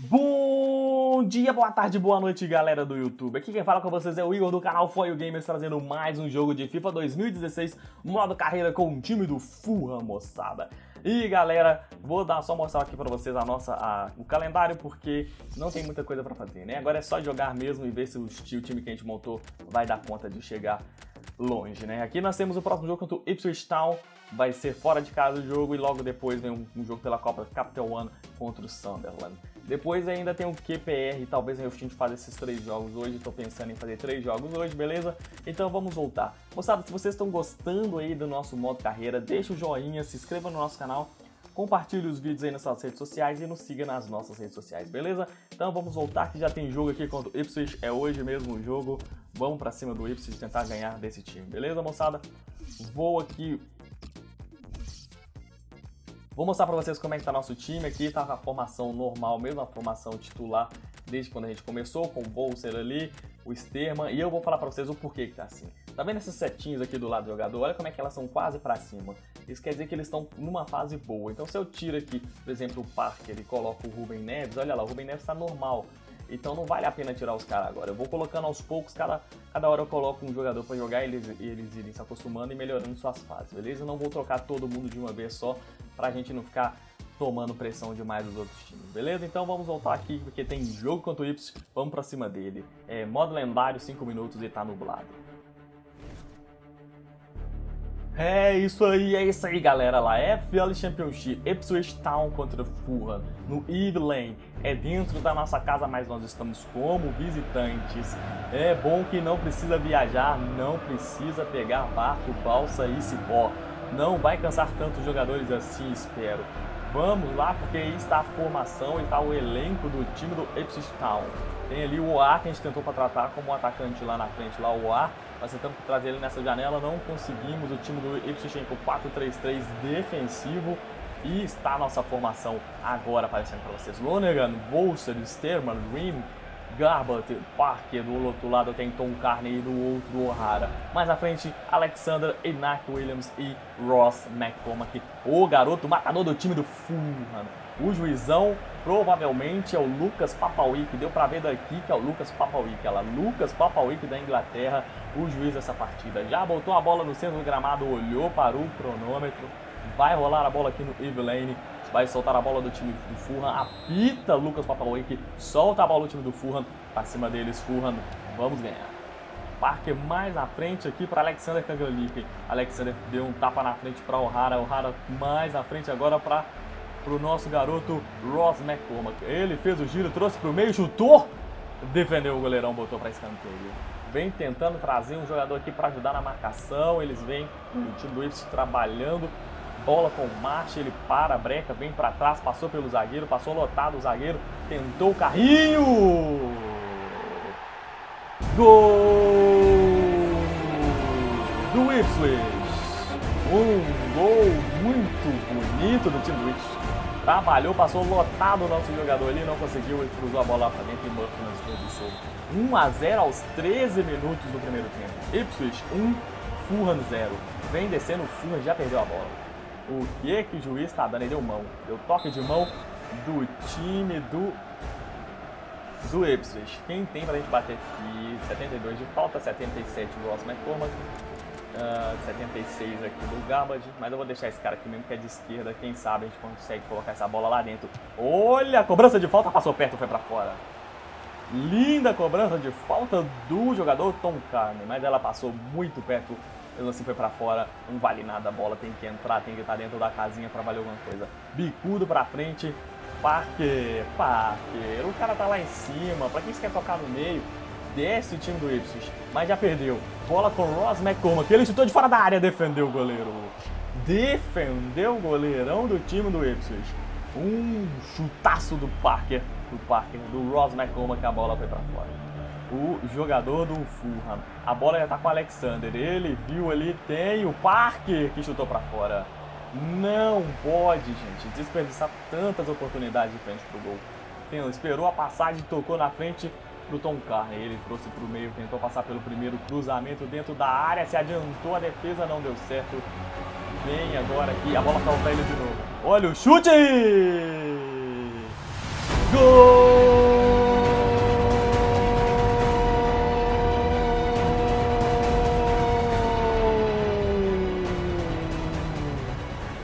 Bom dia, boa tarde, boa noite, galera do YouTube. Aqui quem fala com vocês é o Igor do canal For You Gamers, trazendo mais um jogo de FIFA 2016, modo carreira com o time do Fulham, moçada. E galera, vou só mostrar aqui pra vocês o calendário, porque não tem muita coisa pra fazer, né? Agora é só jogar mesmo e ver se o time que a gente montou vai dar conta de chegar longe, né? Aqui nós temos o próximo jogo contra o Ipswich Town, vai ser fora de casa o jogo, e logo depois vem um jogo pela Copa Capital One contra o Sunderland. Depois ainda tem o QPR, talvez a gente faça esses 3 jogos hoje, tô pensando em fazer 3 jogos hoje, beleza? Então vamos voltar. Moçada, se vocês estão gostando aí do nosso modo carreira, deixa o joinha, se inscreva no nosso canal, compartilhe os vídeos aí nas suas redes sociais e nos siga nas nossas redes sociais, beleza? Então vamos voltar que já tem jogo aqui contra o Ipswich, é hoje mesmo o jogo, vamos pra cima do Ipswich tentar ganhar desse time, beleza, moçada? Vou mostrar pra vocês como é que tá nosso time aqui, tá com a formação normal mesmo, a formação titular desde quando a gente começou, com o Bolser ali, o Sterman, e eu vou falar pra vocês o porquê que tá assim. Tá vendo essas setinhas aqui do lado do jogador? Olha como é que elas são quase pra cima. Isso quer dizer que eles estão numa fase boa. Então se eu tiro aqui, por exemplo, o Parker e coloco o Ruben Neves, olha lá, o Ruben Neves tá normal. Então não vale a pena tirar os caras agora. Eu vou colocando aos poucos, cada hora eu coloco um jogador pra jogar e eles irem se acostumando e melhorando suas fases, beleza? Eu não vou trocar todo mundo de uma vez só, pra gente não ficar tomando pressão demais dos outros times, beleza? Então vamos voltar aqui, porque tem jogo contra o Ipswich, vamos pra cima dele. Modo lendário, 5 minutos e tá nublado. É isso aí, galera, lá é FL Championship, Ipswich Town contra Fulham, no Eve Lane, é dentro da nossa casa, mas nós estamos como visitantes. É bom que não precisa viajar, não precisa pegar barco, balsa e cipó, não vai cansar tantos jogadores assim, espero. Vamos lá, porque aí está a formação e está o elenco do time do Ipswich Town. Tem ali o Oar, que a gente tentou para tratar como atacante lá na frente, lá o Oar. Nós tentamos trazer ele nessa janela, não conseguimos. O time do Ipswich em 4-3-3 defensivo. E está a nossa formação agora aparecendo para vocês. Lonergan, Bolser, Sterman, Rim, Garbutt, Parker, do outro lado tem Tom Carney e do outro O'Hara. Mais à frente, Alexander, Iñaki Williams e Ross McCormack, o garoto matador do time do Fulham. O juizão provavelmente é o Lucas Papawick, deu pra ver daqui que é o Lucas Papawick, Lucas Papawick da Inglaterra, o juiz dessa partida. Já botou a bola no centro do gramado, olhou para o cronômetro, vai rolar a bola aqui no Eve Lane, vai soltar a bola do time do Fulham, apita Lucas Papawick, solta a bola do time do Fulham, pra cima deles, Fulham, vamos ganhar. Parker mais na frente aqui para Alexander Kagalip, Alexander deu um tapa na frente para O'Hara, O'Hara mais na frente agora para o nosso garoto Ross McCormack, ele fez o giro, trouxe para o meio, chutou, defendeu o goleirão, botou para escanteio. Vem tentando trazer um jogador aqui para ajudar na marcação, eles vêm, o time do Ipswich trabalhando, bola com marcha, ele para, breca, vem para trás, passou pelo zagueiro, passou lotado o zagueiro, tentou o carrinho! Gol do Ipswich! Um gol muito bonito do time do Ipswich. Trabalhou, passou lotado o nosso jogador ali, não conseguiu, ele cruzou a bola lá para dentro e Murphy não desperdiçou. 1-0 aos 13 minutos do primeiro tempo. Ipswich 1, Fulham 0. Vem descendo, o Fulham já perdeu a bola. O que o juiz está dando? Ele deu mão. Deu toque de mão do time do Ipswich. Quem tem pra gente bater aqui? 72 de falta, 77 o Ross McCormack, 76 aqui do Garbutt. Mas eu vou deixar esse cara aqui mesmo que é de esquerda. Quem sabe a gente consegue colocar essa bola lá dentro. Olha, a cobrança de falta passou perto, foi pra fora. Linda cobrança de falta do jogador Tom Carney, mas ela passou muito perto. Mesmo assim foi pra fora, não vale nada a bola, tem que entrar, tem que estar dentro da casinha pra valer alguma coisa. Bicudo pra frente, Parker, o cara tá lá em cima, pra quem você quer tocar no meio? Desce o time do Ipswich, mas já perdeu. Bola com Ross McCormack, ele chutou de fora da área, defendeu o goleiro. Defendeu o goleirão do time do Ipswich. Um chutaço do Parker, do Ross McCormack, a bola foi pra fora. O jogador do Fulham, a bola já tá com o Alexander, ele viu ali, tem o Parker que chutou pra fora. Não pode, gente, desperdiçar tantas oportunidades de frente pro gol. Esperou a passagem, tocou na frente pro Tom Carney, ele trouxe pro meio, tentou passar pelo primeiro cruzamento dentro da área, se adiantou, a defesa não deu certo. Vem agora aqui, a bola salta ele de novo. Olha o chute! Gol!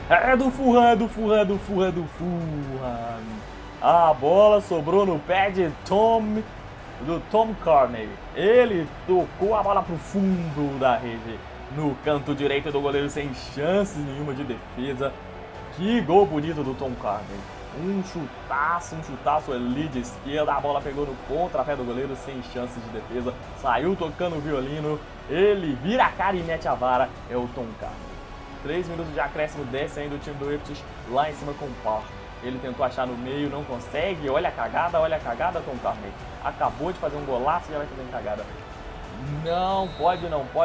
É do Fulham, é do Fulham, é do Fulham, é do Fulham. A bola sobrou no pé de do Tom Carney. Ele tocou a bola pro fundo da rede, no canto direito do goleiro, sem chances nenhuma de defesa. Que gol bonito do Tom Carney. Um chutaço ali de esquerda. A bola pegou no contrapé do goleiro, sem chances de defesa. Saiu tocando o violino. Ele vira a cara e mete a vara. É o Tom Carney. 3 minutos de acréscimo, desce ainda o time do Ipswich lá em cima com o Park. Ele tentou achar no meio, não consegue. Olha a cagada, Tom Carney. Acabou de fazer um golaço e já vai fazer uma cagada. Não pode.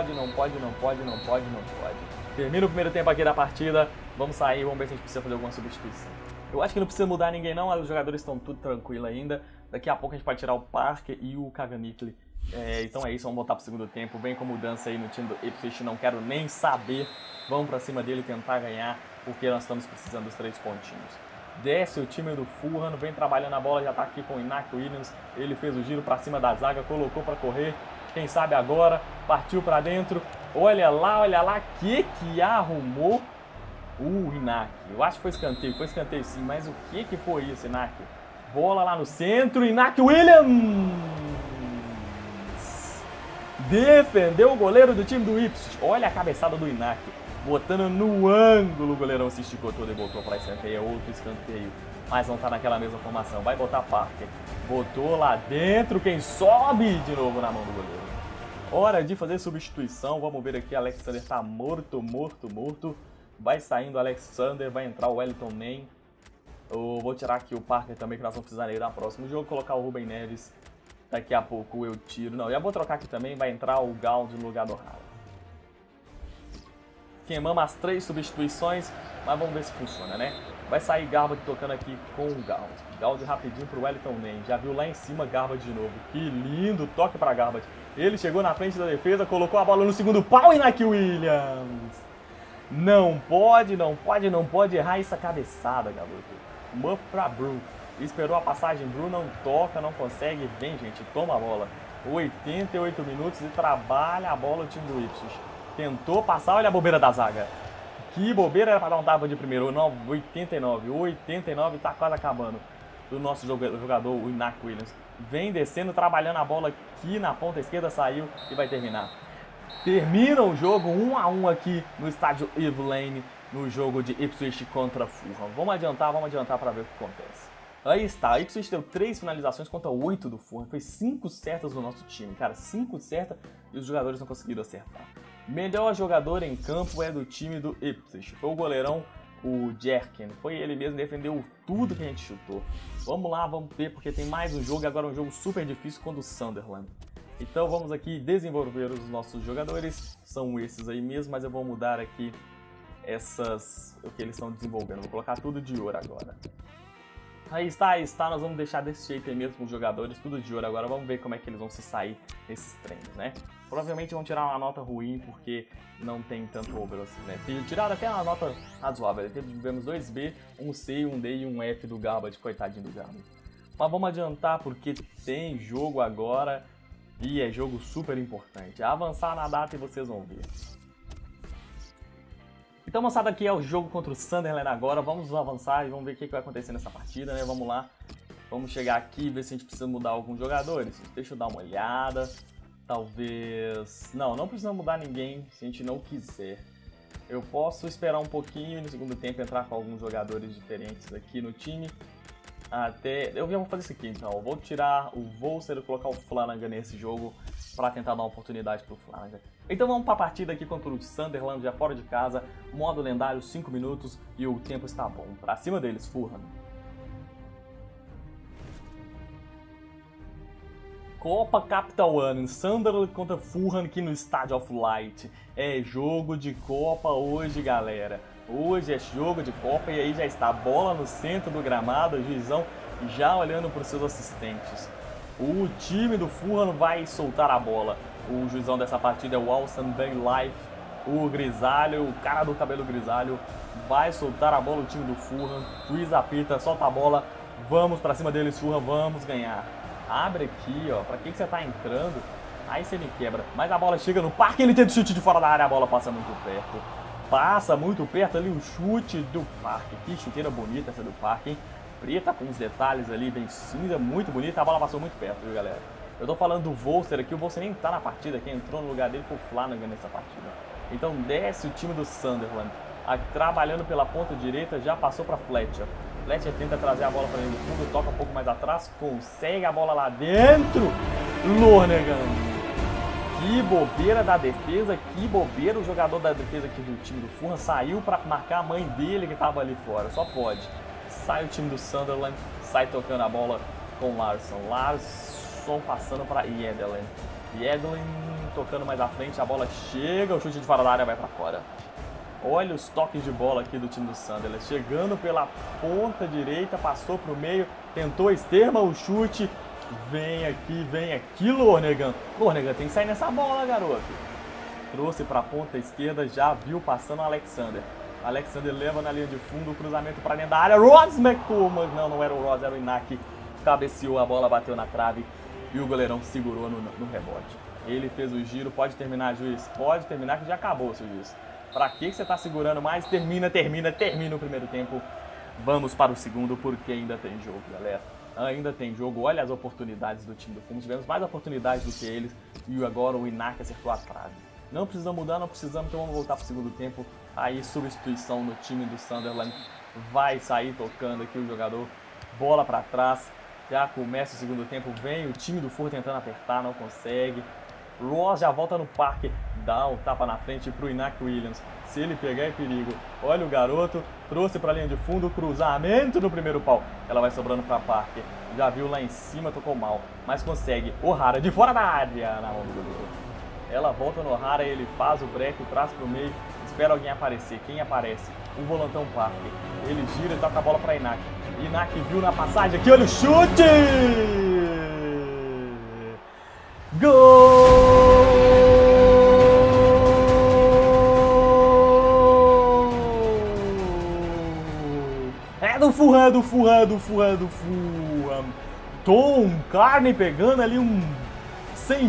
Termina o primeiro tempo aqui da partida. Vamos sair, vamos ver se a gente precisa fazer alguma substituição. Eu acho que não precisa mudar ninguém não, os jogadores estão tudo tranquilo ainda. Daqui a pouco a gente pode tirar o Parker e o Caganicli. Então é isso, vamos voltar pro segundo tempo. Vem com mudança aí no time do Ipswich, não quero nem saber. Vamos pra cima dele tentar ganhar, porque nós estamos precisando dos 3 pontinhos. Desce o time do Fulham, vem trabalhando a bola, já tá aqui com o Iñaki Williams. Ele fez o giro pra cima da zaga, colocou pra correr. Quem sabe agora, partiu pra dentro. Olha lá, que arrumou o Iñaki. Eu acho que foi escanteio sim, mas o que foi isso, Iñaki? Bola lá no centro, Iñaki Williams! Defendeu o goleiro do time do Ipswich. Olha a cabeçada do Iñaki, botando no ângulo, o goleirão se esticou todo e botou para escanteio. É outro escanteio, mas não tá naquela mesma formação. Vai botar Parker, botou lá dentro, quem sobe de novo na mão do goleiro. Hora de fazer substituição, vamos ver aqui, Alexander tá morto. Vai saindo o Alexander, vai entrar o Wellington Nem. Eu vou tirar aqui o Parker também, que nós vamos precisar dele no próximo jogo, colocar o Ruben Neves. Daqui a pouco eu tiro, não, já vou trocar aqui também, vai entrar o Gaud no lugar do Haaland. Queimamos as 3 substituições, mas vamos ver se funciona, né? Vai sair Garba tocando aqui com o Gaud. Gaud rapidinho pro Wellington Nem. Já viu lá em cima Garba de novo. Que lindo toque para Garba. Ele chegou na frente da defesa, colocou a bola no segundo pau e Iñaki Williams. Não pode errar essa cabeçada, garoto. Muff pra Bru. Esperou a passagem, Bru não toca, não consegue. Vem, gente, toma a bola. 88 minutos e trabalha a bola o time do Ipswich. Tentou passar, olha a bobeira da zaga. Que bobeira, era para dar um tapa de primeiro. 89, tá quase acabando. Do nosso jogador, o Iñaki Williams. Vem descendo, trabalhando a bola aqui na ponta esquerda, saiu e vai terminar. Termina o jogo 1 a 1 aqui no estádio Eve Lane, no jogo de Ipswich contra Fulham. Vamos adiantar para ver o que acontece. Aí está, a Ipswich deu 3 finalizações contra 8 do Fulham. Foi 5 certas do nosso time, cara, 5 certas e os jogadores não conseguiram acertar. Melhor jogador em campo é do time do Ipswich. Foi o goleirão, o Jerkin. Foi ele mesmo, defendeu tudo que a gente chutou. Vamos lá, vamos ver, porque tem mais um jogo e agora um jogo super difícil contra o Sunderland. Então vamos aqui desenvolver os nossos jogadores. São esses aí mesmo, mas eu vou mudar aqui o que eles estão desenvolvendo. Vou colocar tudo de ouro agora. Aí está, nós vamos deixar desse jeito aí mesmo com os jogadores, tudo de ouro agora. Vamos ver como é que eles vão se sair nesses treinos, né? Provavelmente vão tirar uma nota ruim, porque não tem tanto over assim, né? Tiraram até uma nota razoável. Tivemos 2B, um C, um D e um F do Garbage, coitadinho do Garbage. Mas vamos adiantar, porque tem jogo agora e é jogo super importante. Avançar na data e vocês vão ver. Então, moçada, aqui é o jogo contra o Sunderland agora. Vamos avançar e vamos ver o que vai acontecer nessa partida, né? Vamos lá. Vamos chegar aqui e ver se a gente precisa mudar alguns jogadores. Deixa eu dar uma olhada. Talvez... Não precisa mudar ninguém se a gente não quiser. Eu posso esperar um pouquinho e no segundo tempo entrar com alguns jogadores diferentes aqui no time. Eu já vou fazer isso aqui, então. Eu vou tirar o Volser e colocar o Flanagan nesse jogo para tentar dar uma oportunidade pro Flanagan. Então vamos para a partida aqui contra o Sunderland, já fora de casa. Modo lendário, 5 minutos e o tempo está bom. Pra cima deles, Fulham. Copa Capital One, Sunderland contra Fulham aqui no Stadium of Light. É jogo de Copa hoje, galera. Hoje é jogo de Copa e aí já está a bola no centro do gramado, o juizão já olhando para os seus assistentes. O time do Fulham vai soltar a bola. O juizão dessa partida é o Alston Baylife, o grisalho, o cara do cabelo grisalho, vai soltar a bola o time do Fulham. Juiz apita, solta a bola, vamos para cima deles, Fulham, vamos ganhar. Abre aqui, ó, pra que você tá entrando? Aí você me quebra. Mas a bola chega no parque, ele tenta o chute de fora da área, a bola passa muito perto. Passa muito perto ali o chute do Parker. Que chuteira bonita essa do Parker, hein? Preta com os detalhes ali, bem cinza, muito bonita. A bola passou muito perto, viu, galera? Eu tô falando do Volster aqui, o Volster nem tá na partida. Quem entrou no lugar dele foi o Flanagan nessa partida. Então desce o time do Sunderland. Trabalhando pela ponta direita, já passou para Fletcher. Fletcher tenta trazer a bola para dentro do fundo, toca um pouco mais atrás, consegue a bola lá dentro. Lonergan. Que bobeira da defesa, que bobeira o jogador da defesa aqui do time do Fulham. Saiu para marcar a mãe dele que estava ali fora, só pode. Sai o time do Sunderland, sai tocando a bola com Larsson. Larsson passando para Yedlin. Yedlin tocando mais à frente, a bola chega, o chute de fora da área vai para fora. Olha os toques de bola aqui do time do Sunderland. Chegando pela ponta direita, passou para o meio, tentou a extrema, o chute. Vem aqui, Lonergan. Lonergan tem que sair nessa bola, garoto. Trouxe para a ponta esquerda, já viu passando o Alexander. Alexander leva na linha de fundo, o cruzamento para dentro da área. Rods McCormack. Não era o Rods, era o Iñaki. Cabeceou, a bola bateu na trave e o goleirão segurou no rebote. Ele fez o giro, pode terminar, juiz. Pode terminar que já acabou, seu juiz. Pra que você tá segurando mais? Termina o primeiro tempo. Vamos para o segundo, porque ainda tem jogo, galera. Ainda tem jogo. Olha as oportunidades do time do Fulham. Tivemos mais oportunidades do que eles. E agora o Iñaki acertou a trave. Não precisamos mudar, não precisamos. Então vamos voltar pro segundo tempo. Aí substituição no time do Sunderland. Vai sair tocando aqui o jogador. Bola pra trás. Já começa o segundo tempo. Vem o time do Fulham tentando apertar, não consegue. Ross já volta no parque, dá um tapa na frente pro Iñaki Williams. Se ele pegar é perigo. Olha o garoto, trouxe pra linha de fundo, cruzamento no primeiro pau. Ela vai sobrando pra Parker. Já viu lá em cima, tocou mal, mas consegue. O'Hara de fora da área, na mão do goleiro. Ela volta no O'Hara, ele faz o break, traz pro meio, espera alguém aparecer. Quem aparece? O volantão Parker. Ele gira e toca a bola pra Iñaki. Iñaki viu na passagem aqui, olha o chute! Gol! É do Fulham. Tom Carney pegando ali um sem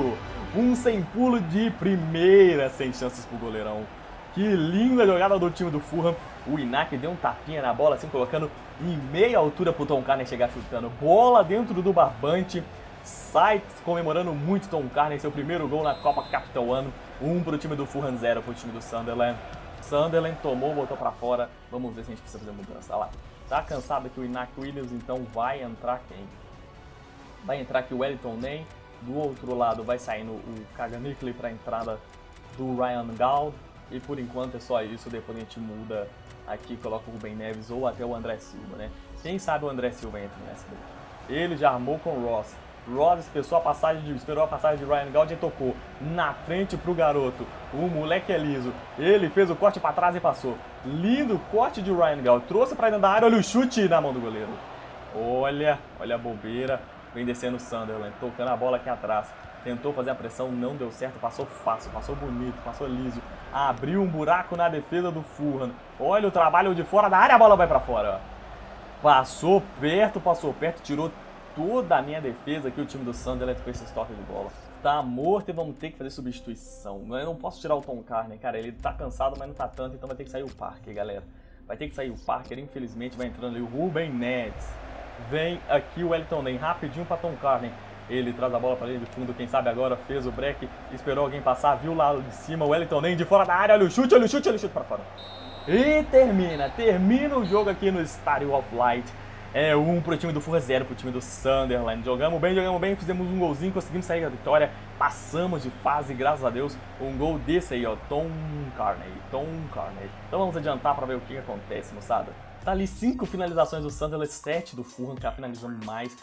pulo de primeira, sem chances pro goleirão. Que linda jogada do time do Fulham. O Iñaki deu um tapinha na bola, assim, colocando em meia altura pro Tom Carney chegar chutando. Bola dentro do barbante. Sai comemorando muito Tom Carney, seu primeiro gol na Copa Capital One. 1 pro time do Fulham, 0 pro time do Sunderland. Sunderland tomou, voltou pra fora. Vamos ver se a gente precisa fazer mudança lá. Tá cansado aqui o Iñaki Williams, então vai entrar quem? Vai entrar aqui o Wellington Ney. Do outro lado vai saindo o Kaganickley para a entrada do Ryan Gauld. E por enquanto é só isso, depois a gente muda aqui, coloca o Ruben Neves ou até o André Silva, né? Quem sabe o André Silva entra nessa daí. Ele já armou com o Ross. Ross esperou a passagem de Ryan Gauld e tocou na frente pro garoto. O moleque é liso. Ele fez o corte para trás e passou. Lindo corte de Ryan Gauld. Trouxe para dentro da área. Olha o chute na mão do goleiro. Olha a bobeira. Vem descendo o Sunderland, tocando a bola aqui atrás. Tentou fazer a pressão, não deu certo. Passou fácil, passou bonito, passou liso. Abriu um buraco na defesa do Fulham. Olha o trabalho de fora da área. A bola vai para fora. Passou perto, tirou toda a minha defesa aqui, o time do Sunderland com esse toque de bola. Tá morto e vamos ter que fazer substituição. Eu não posso tirar o Tom Carney, cara, ele tá cansado, mas não tá tanto, então vai ter que sair o Parker, galera. Vai ter que sair o Parker, infelizmente vai entrando ali o Ruben Neves. Vem aqui o Wellington Ney, rapidinho pra Tom Carney. Ele traz a bola pra linha de fundo, quem sabe agora fez o break, esperou alguém passar, viu lá de cima o Wellington Ney de fora da área, olha o chute pra fora. E termina o jogo aqui no Stadium of Light. É 1 pro time do Fulham, 0 pro time do Sunderland. Jogamos bem, fizemos um golzinho, conseguimos sair da vitória, passamos de fase, graças a Deus. Um gol desse aí, ó, Tom Carney. Então vamos adiantar pra ver o que acontece, moçada. Tá ali 5 finalizações do Sunderland, 7 do Fulham, que tá finalizando mais.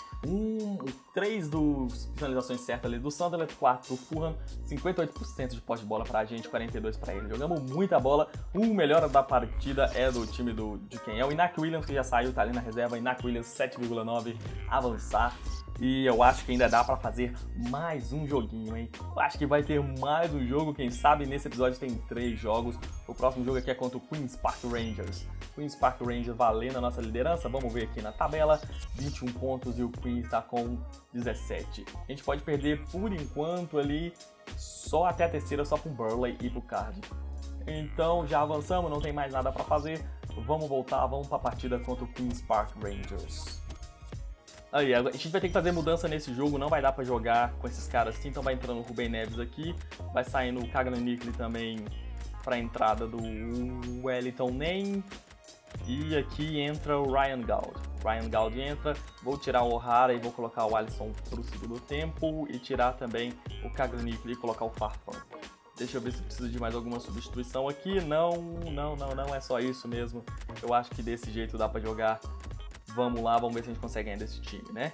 3 dos finalizações certas ali do Sunderland, 4 do Fulham. 58% de posse de bola pra gente, 42% pra ele. Jogamos muita bola. O melhor da partida é do time de quem é? O Iñaki Williams, que já saiu, tá ali na reserva. Iñaki Williams, 7,9, avançar. E eu acho que ainda dá pra fazer mais um joguinho, hein? Eu acho que vai ter mais um jogo, quem sabe nesse episódio tem 3 jogos. O próximo jogo aqui é contra o Queen's Park Rangers. Queen's Park Rangers valendo a nossa liderança, vamos ver aqui na tabela. 21 pontos e o Queen's está com 17. A gente pode perder por enquanto ali só até a terceira, só pro Burley e pro Cardiff. Então já avançamos, não tem mais nada para fazer. Vamos voltar, vamos para a partida contra o Queen's Park Rangers. Aí, a gente vai ter que fazer mudança nesse jogo, não vai dar para jogar com esses caras assim. Então vai entrando o Ruben Neves aqui, vai saindo o Kaganin também para a entrada do Wellington Nem. E aqui entra o Ryan Gaud. Ryan Gaud entra, vou tirar o O'Hara e vou colocar o Alisson para o segundo tempo. E tirar também o Kaganin e colocar o Farfan. Deixa eu ver se precisa de mais alguma substituição aqui. Não, é só isso mesmo. Eu acho que desse jeito dá pra jogar. Vamos lá, vamos ver se a gente consegue ganhar desse time, né?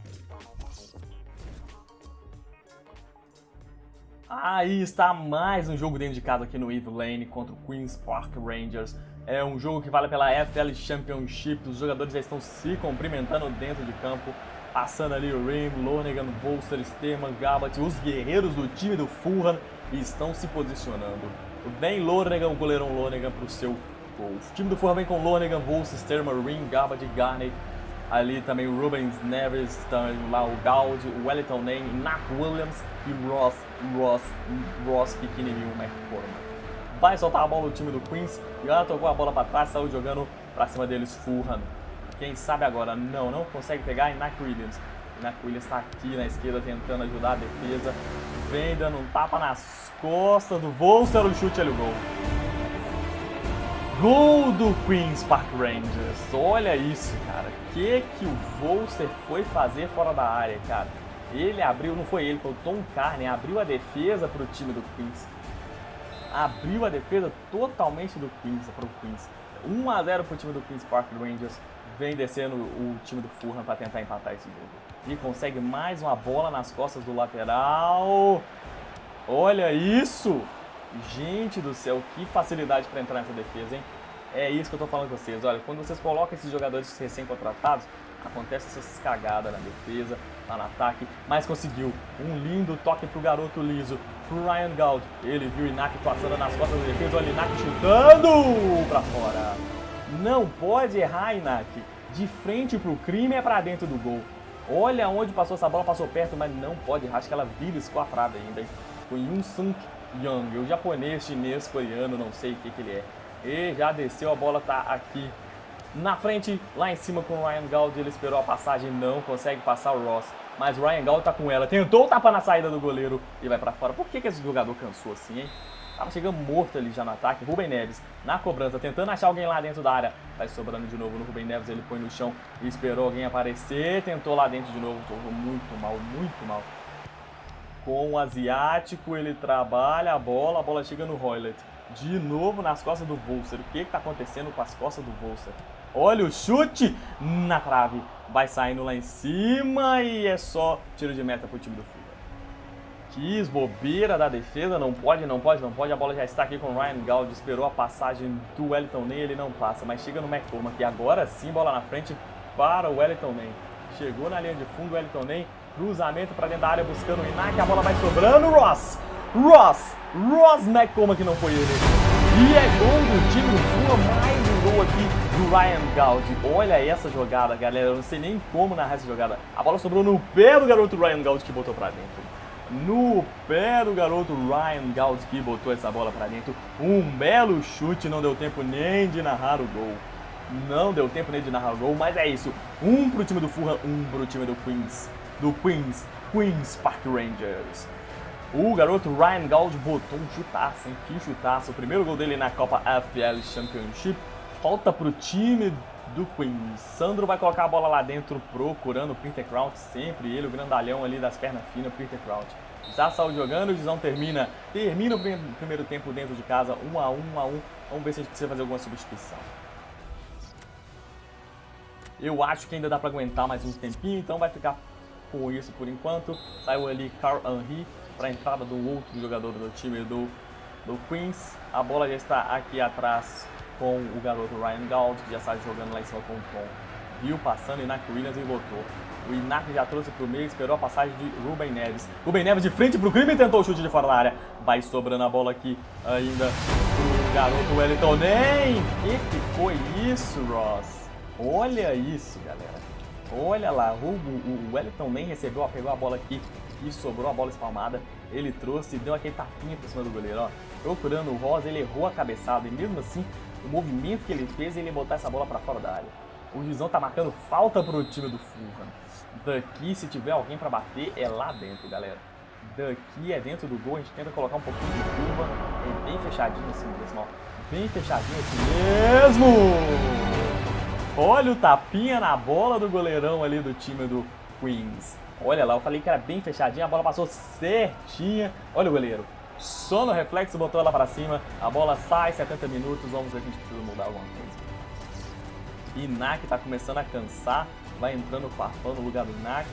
Aí está mais um jogo dentro de casa aqui no Eve Lane contra o Queen's Park Rangers. É um jogo que vale pela FL Championship. Os jogadores já estão se cumprimentando dentro de campo. Passando ali o Rim, Lonergan, Bolster, Sterman, Gabat, os guerreiros do time do Fulham estão se posicionando. Vem Lonergan, o goleirão Lonergan para o seu gol. O time do Fulham vem com Lonergan, Bolster, Sterman, Rim, Gabat, Garney. Ali também o Rubens Neves, também lá o Gaud, o Wellington Nem, Nat Williams e Ross pequenininho, McCormack. Vai soltar a bola o time do Queens, já tocou a bola para trás, saiu jogando para cima deles Fulham. Quem sabe agora? Não consegue pegar. E Nat Williams. Nat Williams está aqui na esquerda tentando ajudar a defesa. Vem dando um tapa nas costas do Volster. O chute ali, o gol. Gol do Queen's Park Rangers. Olha isso, cara. O que o Volster foi fazer fora da área, cara? Ele abriu, não foi ele, foi o Tom Carney. Abriu a defesa para o time do Queens. Abriu a defesa totalmente do Queens, para o Queens. 1 a 0 para o time do Queen's Park Rangers. Vem descendo o time do Fulham para tentar empatar esse jogo. E consegue mais uma bola nas costas do lateral. Olha isso! Gente do céu, que facilidade para entrar nessa defesa, hein? É isso que eu tô falando com vocês. Olha, quando vocês colocam esses jogadores recém-contratados, acontece essas cagadas na defesa, lá no ataque. Mas conseguiu um lindo toque pro garoto liso, pro Ryan Gaud. Ele viu o Inak passando nas costas da defesa. Olha o Inak chutando para fora. Não pode errar, Inak. De frente pro crime é pra dentro do gol. Olha onde passou essa bola, passou perto, mas não pode errar. Acho que ela beliscou a trave ainda, hein? Foi Yoon Sung Young, o japonês, chinês, coreano, não sei o que ele é. E já desceu, a bola tá aqui na frente, lá em cima com o Ryan Gaud. Ele esperou a passagem, não consegue passar o Ross. Mas o Ryan Gaud tá com ela, tentou tapar na saída do goleiro e vai pra fora. Por que esse jogador cansou assim, hein? Tava chegando morto ali já no ataque. Ruben Neves na cobrança, tentando achar alguém lá dentro da área. Vai sobrando de novo no Ruben Neves, ele põe no chão e esperou alguém aparecer. Tentou lá dentro de novo, jogou muito mal, muito mal. Com o asiático, ele trabalha a bola chega no Hoylett. De novo nas costas do Volster. O que está acontecendo com as costas do Volster? Olha o chute na trave. Vai saindo lá em cima e é só tiro de meta para o time do Fulham. Quis bobeira da defesa, não pode. A bola já está aqui com o Ryan Gaud. Esperou a passagem do Wellington Nem, ele não passa. Mas chega no McCormack e agora sim, bola na frente para o Wellington Nem. Chegou na linha de fundo o Wellington Nem. Cruzamento para dentro da área buscando o Inak. A bola vai sobrando. Ross McCormack, que não foi ele. E é gol do time do Fulham. Mais um gol aqui do Ryan Gaud. Olha essa jogada, galera. Eu não sei nem como narrar essa jogada. A bola sobrou no pé do garoto Ryan Gaud, que botou para dentro. No pé do garoto Ryan Gaud, que botou essa bola para dentro. Um belo chute. Não deu tempo nem de narrar o gol. Mas é isso. Um pro time do Fulham, um pro time do Queens. Queen's Park Rangers. O garoto Ryan Gaud botou um chutaço, hein? Que chutaço. O primeiro gol dele na Copa FL Championship. Falta pro time do Queens. Sandro vai colocar a bola lá dentro procurando o Peter Crouch. Sempre ele, o grandalhão ali das pernas finas, Peter Crouch. Já saiu jogando, o Dizão termina o primeiro tempo dentro de casa, 1 a 1. Vamos ver se a gente precisa fazer alguma substituição. Eu acho que ainda dá pra aguentar mais um tempinho, então vai ficar com isso por enquanto. Saiu ali Carl Henry para a entrada do outro jogador do time do Queens. A bola já está aqui atrás com o garoto Ryan Gaud, que já sai jogando lá em cima com o Tom. Viu passando o Inak Williams e botou. O Inak já trouxe pro meio, esperou a passagem de Ruben Neves. Ruben Neves de frente pro crime e tentou o chute de fora da área. Vai sobrando a bola aqui ainda pro garoto Wellington Nem. Que foi isso, Ross? Olha isso, galera. Olha lá, o Wellington Nem recebeu, pegou a bola aqui e sobrou a bola espalmada. ele trouxe e deu aquele tapinha por cima do goleiro, ó. Procurando o Rosa, ele errou a cabeçada e mesmo assim, o movimento que ele fez, ele ia botar essa bola pra fora da área. O juizão tá marcando falta pro time do Fulham. Daqui, se tiver alguém pra bater, é lá dentro, galera. Daqui é dentro do gol, a gente tenta colocar um pouquinho de curva, é bem fechadinho assim mesmo, ó. Bem fechadinho assim mesmo! Olha o tapinha na bola do goleirão ali do time do Queens. Olha lá, eu falei que era bem fechadinha, a bola passou certinha. Olha o goleiro. Só no reflexo botou ela pra cima. A bola sai, 70 minutos. Vamos ver se a gente precisa mudar alguma coisa. Inak tá começando a cansar. Vai entrando o Farfán no lugar do Inak.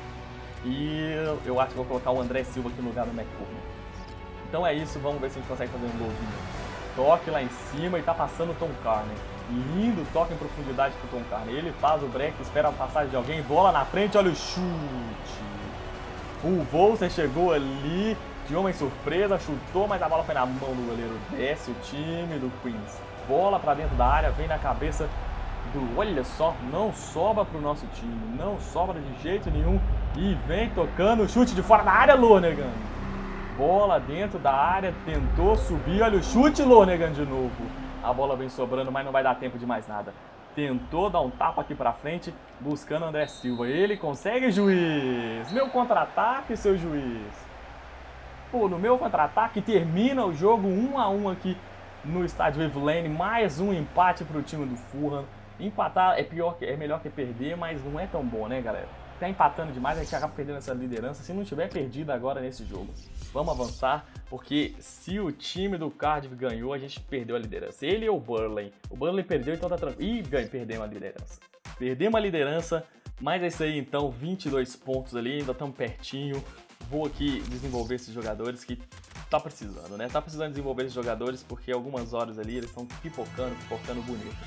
E eu acho que vou colocar o André Silva aqui no lugar do McCourne. Então é isso, vamos ver se a gente consegue fazer um golzinho. Toque lá em cima e tá passando o Tom Carney. Lindo toque em profundidade pro Tom Carney. Ele faz o break, espera a passagem de alguém, bola na frente, olha o chute. O Volser chegou ali, de homem surpresa, chutou, mas a bola foi na mão do goleiro. Desce o time do Queens. Bola pra dentro da área, vem na cabeça do... Olha só, não sobra pro nosso time, não sobra de jeito nenhum. E vem tocando o chute de fora da área, Lonergan. Bola dentro da área, tentou subir, olha o chute, Lonergan de novo. A bola vem sobrando, mas não vai dar tempo de mais nada. Tentou dar um tapa aqui pra frente, buscando André Silva. Ele consegue, juiz! Meu contra-ataque, seu juiz! Pô, no meu contra-ataque termina o jogo 1 a 1 aqui no estádio Ivy Lane. Mais um empate pro time do Fulham. Empatar é melhor que perder, mas não é tão bom, né, galera? Tá empatando demais, a gente acaba perdendo essa liderança se não tiver perdido agora nesse jogo. Vamos avançar, porque se o time do Cardiff ganhou, a gente perdeu a liderança. Ele ou o Burnley? O Burnley perdeu, então tá tranquilo. Ih, perdemos a liderança. Perdemos a liderança, mas é isso aí então, 22 pontos ali, ainda estamos pertinho. Vou aqui desenvolver esses jogadores que tá precisando, né? Tá precisando desenvolver esses jogadores porque algumas horas ali eles estão pipocando bonito.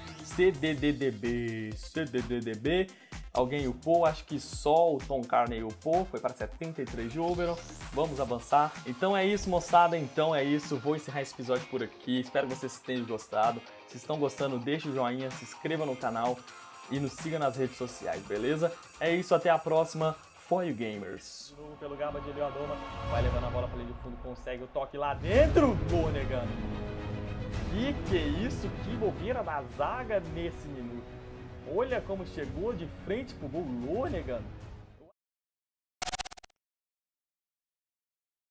CDDDB. Alguém upou, acho que só o Tom Carney upou, foi para 73 de overall. Vamos avançar. Então é isso, moçada, então é isso. Vou encerrar esse episódio por aqui, espero que vocês tenham gostado. Se estão gostando, deixa o joinha, se inscreva no canal e nos siga nas redes sociais, beleza? É isso, até a próxima. For you gamers. Pelo Gaba de Leodoma, vai levando a bola para linha de fundo, consegue o toque lá dentro, gol, negando. Que é isso? Que bobeira da zaga nesse minuto. Olha como chegou de frente pro gol, Lonergan.